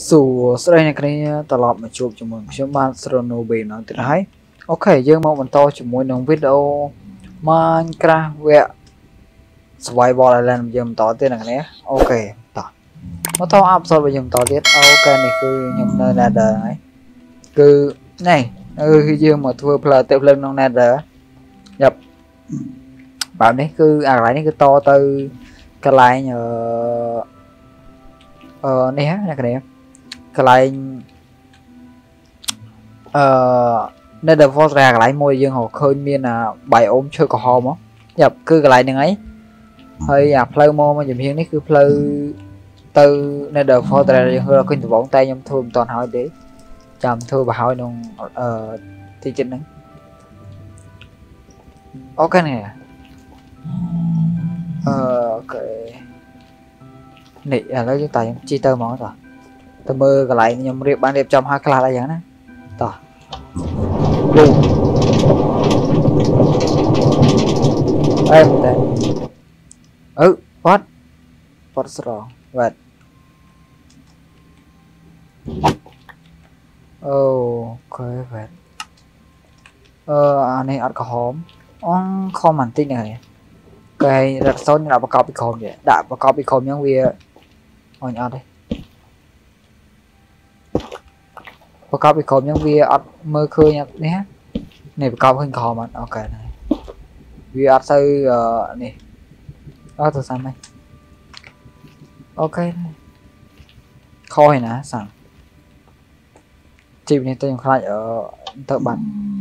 Sủa đây này cái tờ lọt mà chụp cho mình chúng bạn Sronobi nó tự thấy ok dương một mình to chỉ muốn đồng video Minecraft vẹn survival island dương to tên là cái này ok tỏ nó to áp so với dương to tiết ok này cứ nhầm nơi là đời ấy cứ này khi dương mà thua player tiếp lên trong nether nhập bạn đấy cứ lại này cứ to từ cái lại nhờ này hết này cái này cái lại nether force ra lại môi dương hồ khơi miên là bài ôm chơi cò hòm á nhập cứ cái lại đừng ấy hơi play mo mà dùm hiên đấy cứ play từ nether force ra dương hơi là kinh vọng tay nhom thương toàn hỏi để chăm thưa bà hỏi nông thì chính đấy ok nè ok nị lấy chúng ta chi tơ món rồi tôi mơ cái lại nhầm riêng ban đẹp trong hai cái là gì đó tỏ em đây what wrong vậy ok vậy anh này ăn có hóm không màn tin này cái đặt số như là báo cáo bị khom vậy đã báo cáo bị khom những việc hồi nhỏ đây báo cáo bị khom những việc mơ khơi nhá nhé này báo cáo hơn khom mà ok này vì xây này đó từ sao này ok khôi nè sẵn chịu này tôi dùng khai ở thợ bắn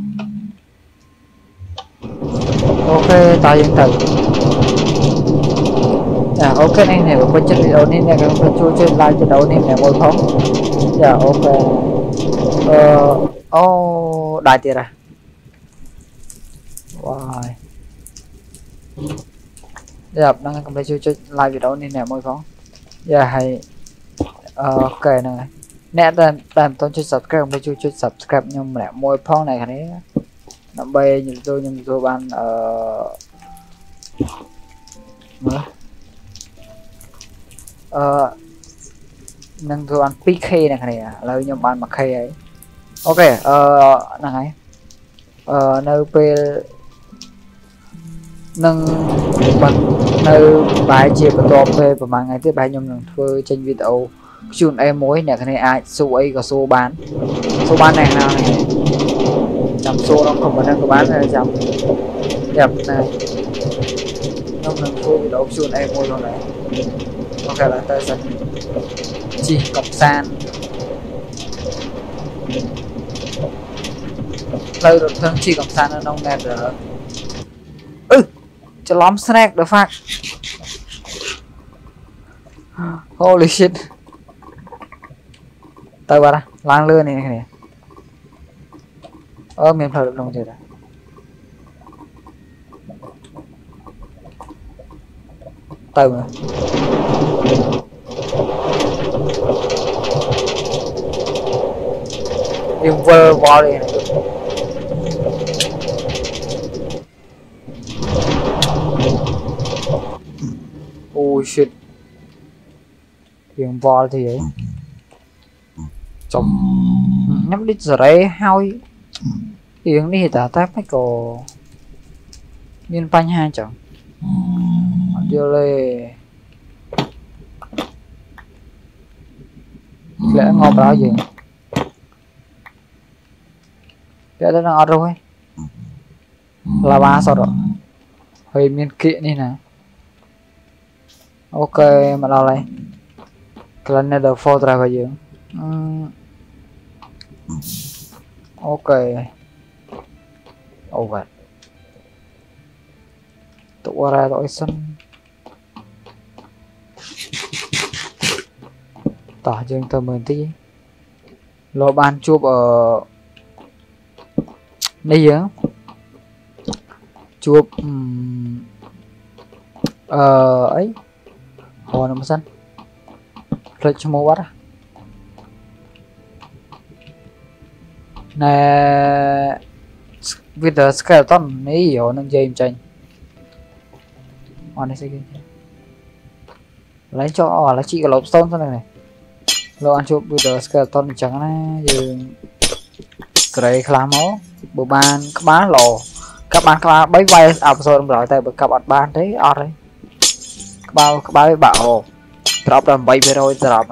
ok tao yên tử ok anh này có chất video nên là cái phần chui trên like trên đấu nên là ngồi phóng ok đại tiệt à wow đang cầm lấy chui trên like video nên là ngồi phóng hay ok này nè làm tôi chơi subscribe không chơi subscribe nhưng mà môi phóng này cái đấy nằm bay như tôi ban nâng tôi ăn PK này cái này lời nhưng bạn mặc khay ấy ok này nơi pe nâng bằng nơi bài chia của tôi về và mà ngày tiếp bài nhung nâng thưa trên video chun em mối này cái này ai số ấy có số bán này nào này chấm số nó không có năng bán này chấm đẹp này nó nâng số video chun em mối rồi này ok là tới sân chỉ cọc san lâu được thân chỉ cọc san ở nông nét rồi cho lắm snack được phát holy shit tới bà lang lưa này này mình phải được đồng chưa đã từ mà nhưng vơ vào đây này oh shit tiếng vào thì ấy chồng nhắm đít giờ đấy hao tiếng đi ta tát mấy cổ miên panh hai chồng đưa lên lẽ ngon đó gì lẽ đó nó rồi là ba sao rồi hơi miên kiện đi nè ok mà đâu đây cái này được photo ra cái gì ok over tụ ra đội sân tỏ dương tờ mượn tí lô ban chụp ở đây nhớ chụp ấy hồ nằm sân click cho mua bắt nè with the skeleton này hiểu nó dây tranh on đây lấy cho là chị cái lốp stone thế này lo ăn chụp video skeleton chẳng á dương cái khám máu bộ ban các bạn lò các bạn bấy vai episode rồi tại các bạn đấy ở đây các bạn bảo drop làm bay về rồi drop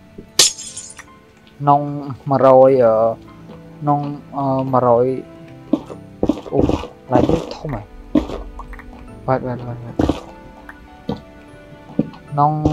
nông mà rồi ở nông mà rồi lại biết không mày vậy nông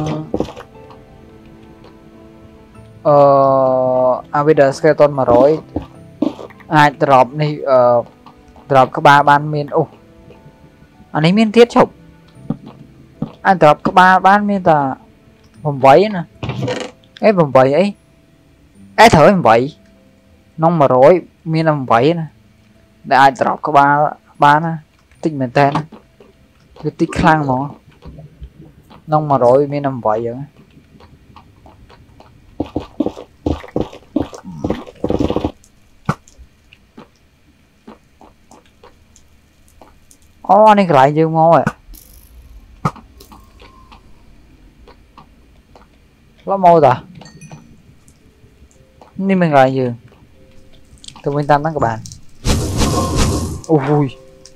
video skeleton mà rồi ai drop này drop các bạn miền anh ấy miền tiết chụp anh drop các bạn miền ta vòng váy nè cái vòng váy ấy thở vòng váy nông mà rồi miền vòng váy nè để ai drop các bạn nè tích mình tên cái tích khang mà nông mà rồi miền vòng váy vậy anh ấy lại dương mô rồi nó mô ta nên mình lại dương từ bên tam các bạn ui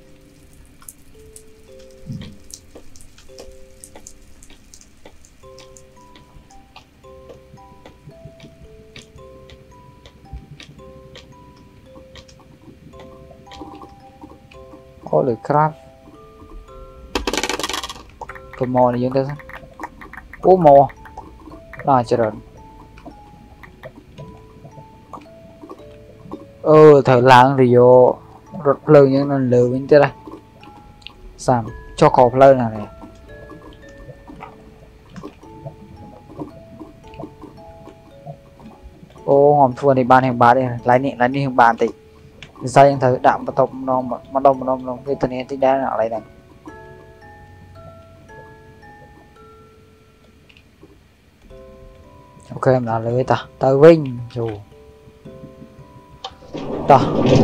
holy crap cái mò này dương ta mò là chờ thời làng thì vô rất lớn nhưng nó lừa bên đây làm cho cọp lên này hòm thua thì ban hàng bá đây lái nị hàng bàn thì ra những thứ đạm và tông nó mà đông cái tên này thì đá nào lại này ok em là lấy ta tới vinh dù ta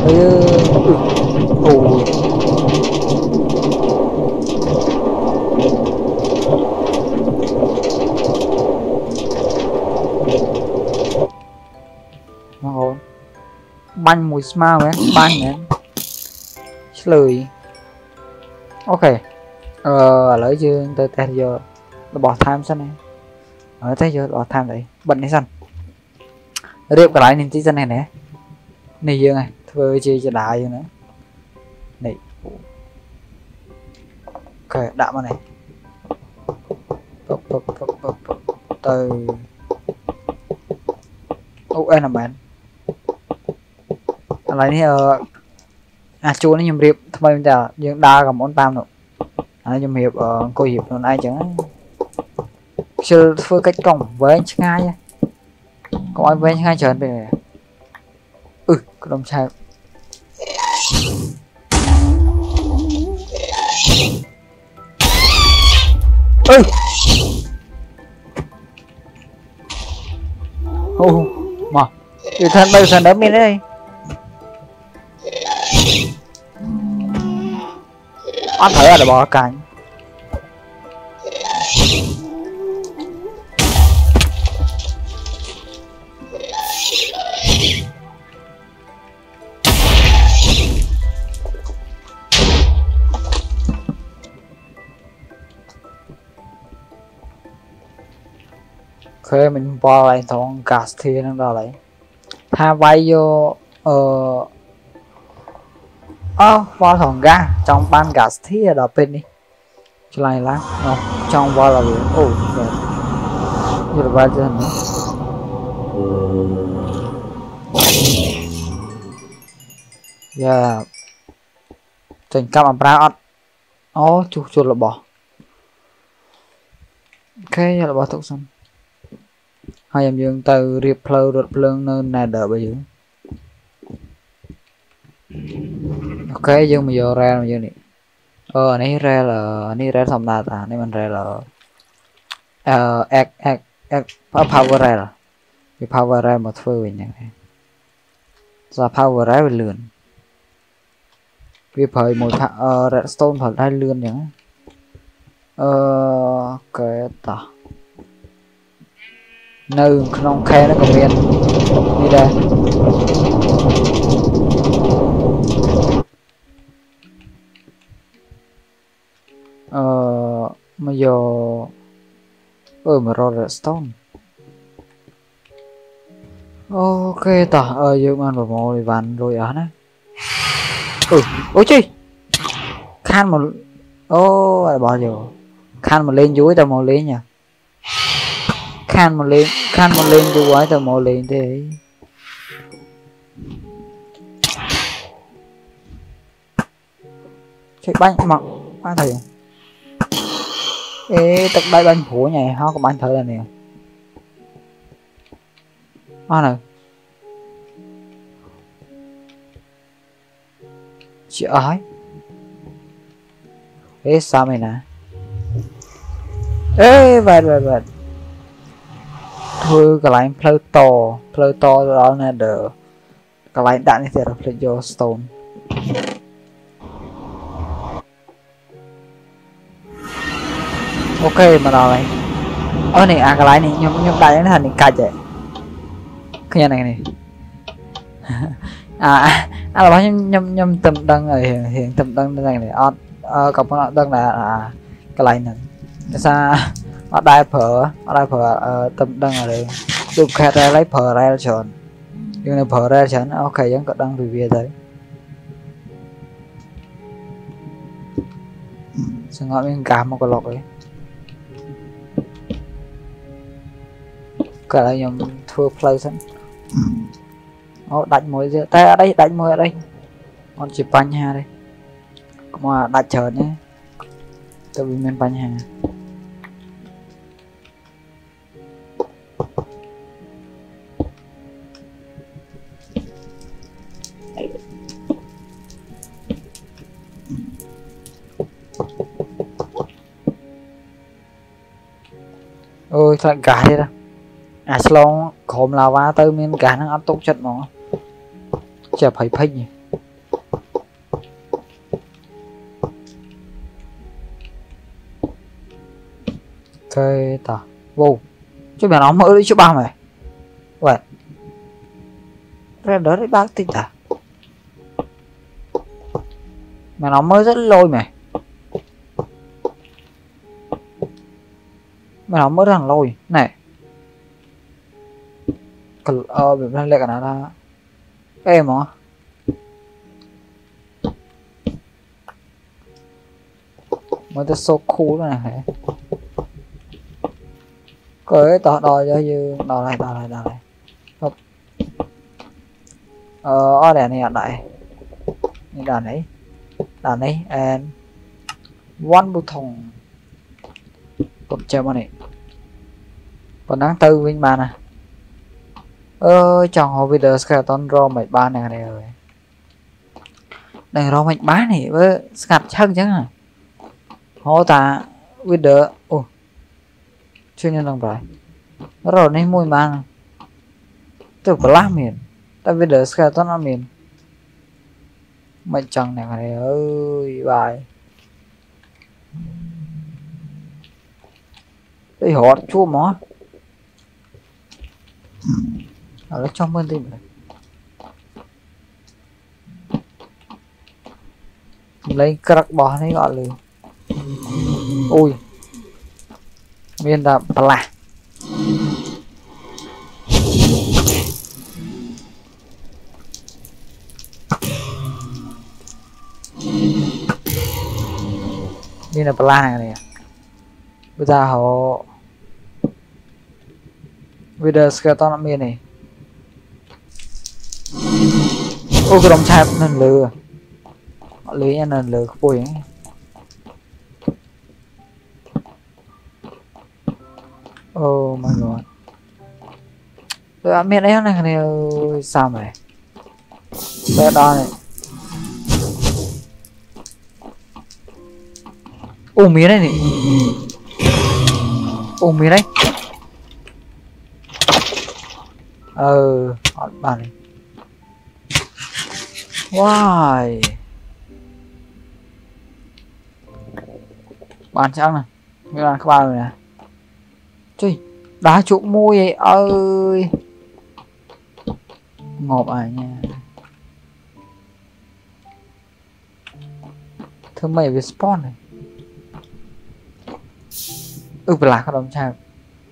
ngon banh mùi smile ấy banh ấy lười ok lấy chưa tới tay giờ nó bỏ time sao này ở thấy giờ bỏ time đấy bận hay sao riêng cái lại nên tí này nè này dương này thôi chơi cho đại nữa này ok đạm vào này từ em là bạn lại này chú nó nhầm riệp thôi bây giờ dương đa cầm món tam rồi nhầm hiệp cô hiệp còn ai chẳng chưa phơi cách cổng với anh ngay nha có ai với anh ngay trở về cái đồng trai mà người thân bây giờ đấm lên đây anh thấy là bỏ cánh ok mình bỏ lại thằng gas thì nó ra lại tha bay vô bỏ thằng ga trong ban gas thì ở đó bên đi cho lại lá trong bỏ là liền như là bao giờ nữa thành cam làm ra chuột là bỏ ok giờ là bỏ thuốc xong hai em dương từ riệp phơi đột lương nên là đợi bây giờ ok dương bây giờ ra bây giờ này này ra xong là này mình ra là power ra là cái power ra một phơi về này ra power ra về lươn vì phải một redstone phải hai lươn nhá cái ta nơi không khe nó còn miền đi đây bây giờ mà rồi stone ok ta dương ăn vào mồ thì vằn rồi ở nè ôi chi khan một bao giờ khan một lên dưới tao mồ lên nhỉ khan một lên dưới tao mồ lên thế chạy bánh mặc ba thầy ê tật đây bánh phủ nhỉ họ có bánh thử là nè này chị ơi ê sao mày nè ê vậy thôi cái lại Pluto đó nè được cái lại đạn thì là Pluto stone ok mà đó này này cái lại này nhung đại nó thành những cạch vậy cái này này là bao nhâm tầm đăng rồi hiện tầm đăng này này cộng nó đăng là cái lại này sao ở đây phở tầm đăng ở đây chụp kẹt ra lấy phở ra chọn nhưng là phở ra chọn ok vẫn có đăng review đấy xong gọi mình cả một cái lọc ấy cả là nhầm thua play sẵn đánh mối tay ở đây đánh mối ở đây con chỉ bánh hà đây mà đặt chờ nhé tôi bị men bánh hà ôi thật cả đi đó slow khổm là va tới miền cả nó ăn tốt chất mà chả phải phênh nhỉ ok ta vô chứ mẹ nó mở đi chứ ba mày vậy ra đó đấy bác tinh à mà nó mới rất lôi mày mà nó mới rất là lôi này việc lên lại cả nó ra em hả mới tới số cool này hả cái tỏ đòi cho như đòi này không đèn này lại như đàn ấy and one button cộng chơi mà này còn đáng tư với bà nè chọn hồ video skeleton ro mày ba này rồi này ro mày bá này với scat chân chứ à hồ ta video chưa nhân đồng rồi rồi này mùi mà từ có lá miền ta video skeleton ở miền mày chẳng này ơi bài đây họ chua mó ở trong bên tim lấy crack bò này gọi là ui miền là pla miền là pla này bây giờ họ video skeleton ở miền này ôi cái đồng chạp nên lừa họ lấy nha nên lừa bùi ấy oh my god tôi ăn miệng ấy này sao mày đây đó này miếng này này miếng đấy họ bàn này why bàn chắc nè như là các bạn rồi nè chơi đá chuột mui vậy ơi ngộp nha thưa mày về spawn này là cái đồng chào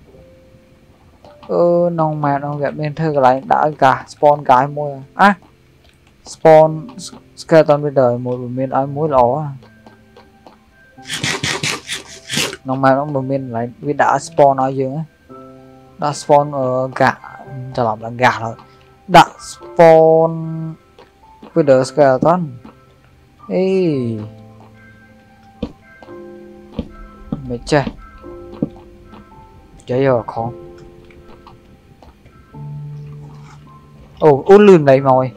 nông mà nông gặp bên thơ lại đã cả spawn cái môi spawn skeleton bây giờ một miền ai muối lỏ nông mà nó một miền lại vì đã spawn nói dương á đã spawn ở gà trở lòng là gà rồi đã spawn với the skeleton ê mày chơi chơi rồi con út lươn đấy mồi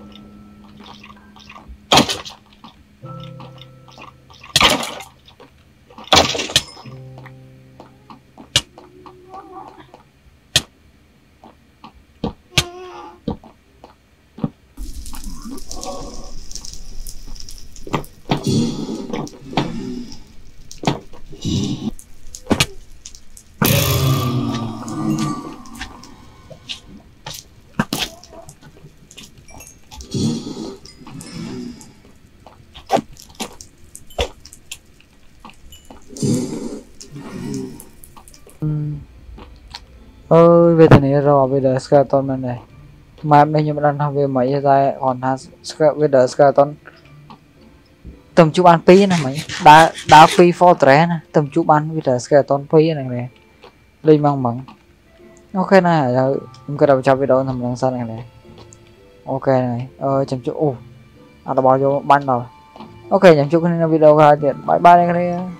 ơi về thế này rồi bây giờ skeleton bên này map này nhưng mà đang học về mấy ra còn bây giờ skeleton tầm chụp ăn pi này mấy đá pi fortress này tầm chụp ăn bây giờ skeleton pi này này lên mang mắng ok này em cứ đầu cho video thầm lần sau này ok này chấm chụp đã bao nhiêu ban rồi ok chấm chụp cái video ra điện bye bye đây